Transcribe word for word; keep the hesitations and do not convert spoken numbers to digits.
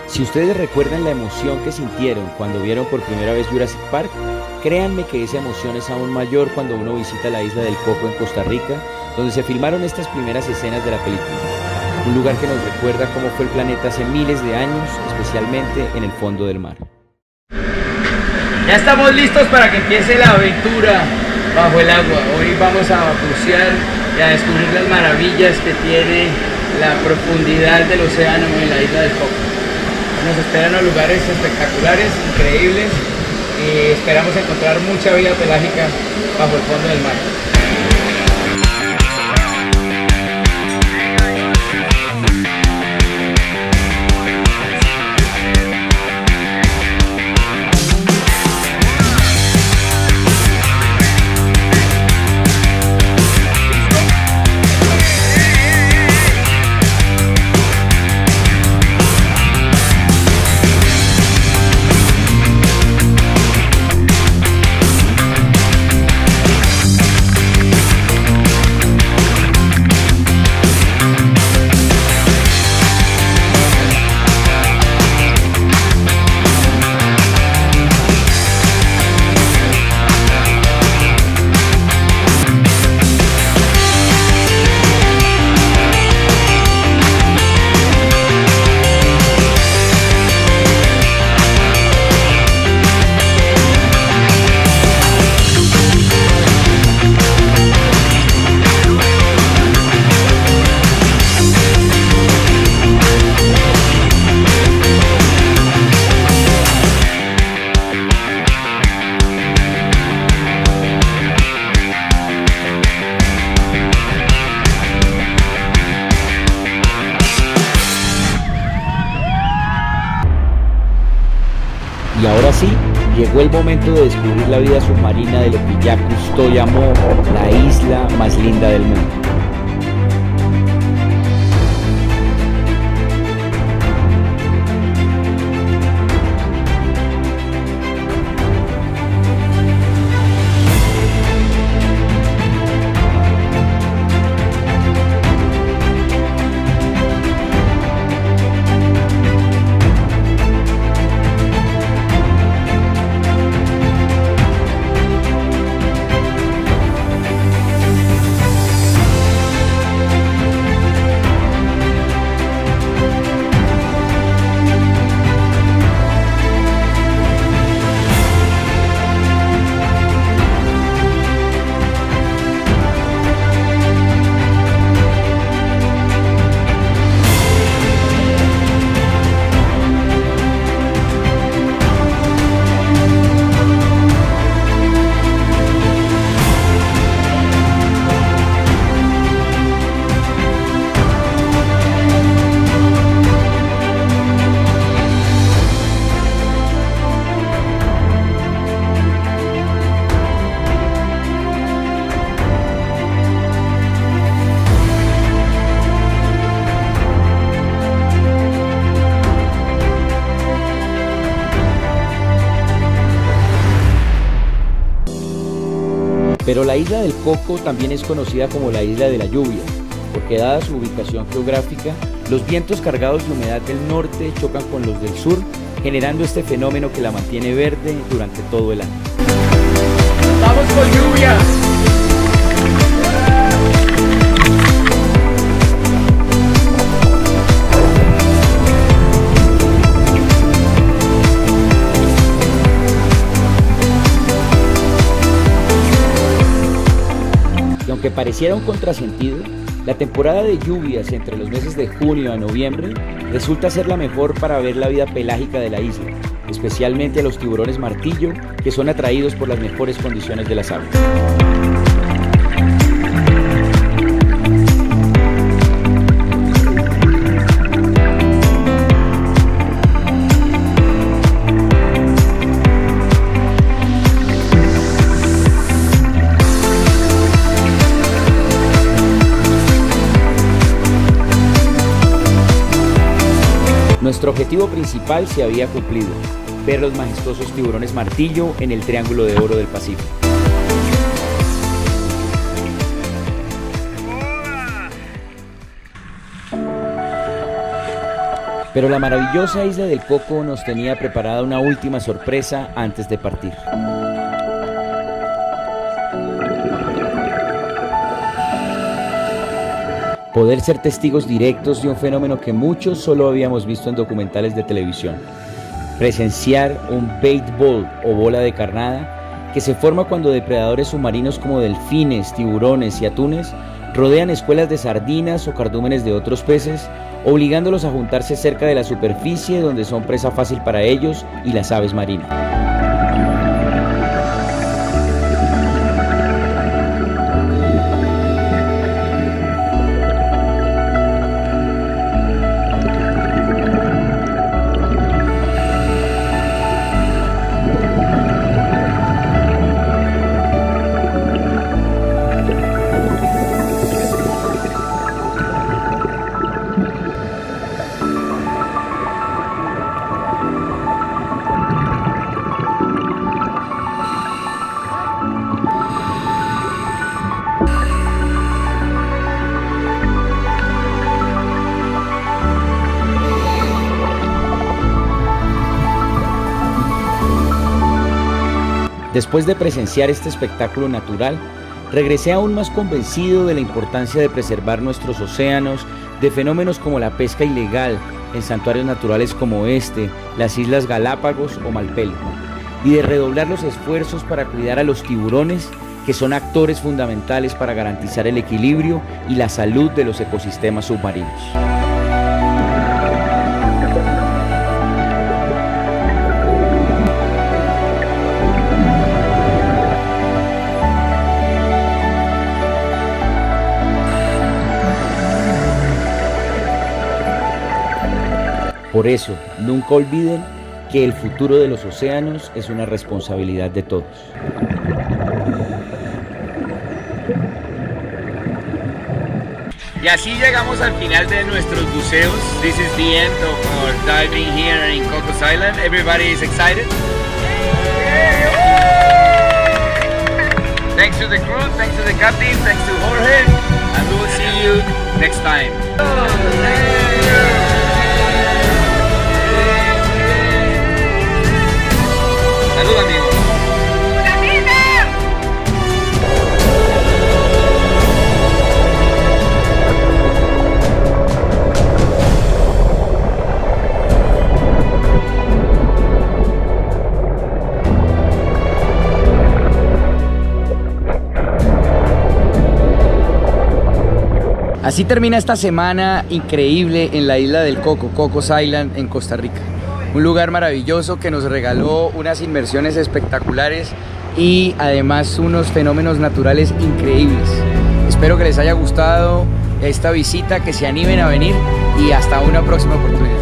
Si ustedes recuerdan la emoción que sintieron cuando vieron por primera vez Jurassic Park, créanme que esa emoción es aún mayor cuando uno visita la isla del Coco en Costa Rica, donde se filmaron estas primeras escenas de la película. Un lugar que nos recuerda cómo fue el planeta hace miles de años, especialmente en el fondo del mar. Ya estamos listos para que empiece la aventura bajo el agua. Hoy vamos a bucear y a descubrir las maravillas que tiene la profundidad del océano en la isla del Coco. Nos esperan unos lugares espectaculares, increíbles, y esperamos encontrar mucha vida pelágica bajo el fondo del mar. Y ahora sí, llegó el momento de descubrir la vida submarina de lo que Jacques Cousteau llamó la isla más linda del mundo. Pero la isla del Coco también es conocida como la isla de la lluvia, porque dada su ubicación geográfica, los vientos cargados de humedad del norte chocan con los del sur, generando este fenómeno que la mantiene verde durante todo el año. ¡Vamos con lluvia! Aunque pareciera un contrasentido, la temporada de lluvias entre los meses de junio a noviembre resulta ser la mejor para ver la vida pelágica de la isla, especialmente a los tiburones martillo, que son atraídos por las mejores condiciones de las aguas. Nuestro objetivo principal se había cumplido, ver los majestuosos tiburones martillo en el Triángulo de Oro del Pacífico. Pero la maravillosa isla del Coco nos tenía preparada una última sorpresa antes de partir. Poder ser testigos directos de un fenómeno que muchos solo habíamos visto en documentales de televisión. Presenciar un bait ball o bola de carnada que se forma cuando depredadores submarinos como delfines, tiburones y atunes rodean escuelas de sardinas o cardúmenes de otros peces, obligándolos a juntarse cerca de la superficie donde son presa fácil para ellos y las aves marinas. Después de presenciar este espectáculo natural, regresé aún más convencido de la importancia de preservar nuestros océanos de fenómenos como la pesca ilegal en santuarios naturales como este, las Islas Galápagos o Malpelo, y de redoblar los esfuerzos para cuidar a los tiburones, que son actores fundamentales para garantizar el equilibrio y la salud de los ecosistemas submarinos. Por eso, nunca olviden que el futuro de los océanos es una responsabilidad de todos. Y así llegamos al final de nuestros buceos. This is the end of our diving here in Cocos Island. Everybody is excited? Thanks to the crew, thanks to the captain, thanks to Jorge, and we will see you next time. Salud, amigos. Así termina esta semana increíble en la isla del Coco, Cocos Island en Costa Rica. Un lugar maravilloso que nos regaló unas inmersiones espectaculares y además unos fenómenos naturales increíbles. Espero que les haya gustado esta visita, que se animen a venir y hasta una próxima oportunidad.